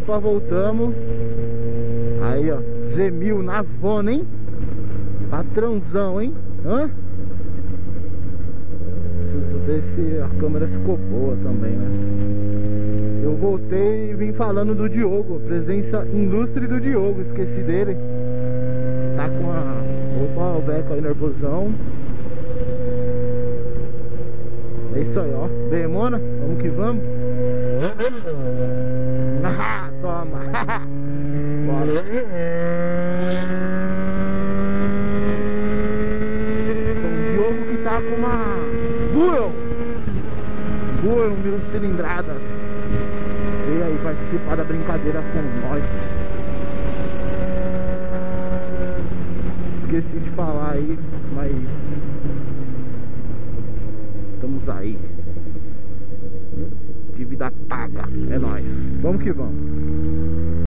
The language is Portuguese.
Opa, voltamos. Aí, ó, Z1000 na Vona, hein? Patrãozão, hein? Hã? Preciso ver se a câmera ficou boa também, né? Eu voltei e vim falando do Diogo. Presença ilustre do Diogo, esqueci dele. Tá com a... Opa, o Beco aí nervosão. É isso aí, ó. Bemona, vamos que vamos. Ah, toma. Bora. O Diogo que tá com uma Buell 1000 cilindrada. Veio aí participar da brincadeira com nós. Esqueci de falar aí, mas estamos aí. Dívida paga, é nóis. Vamos que vamos.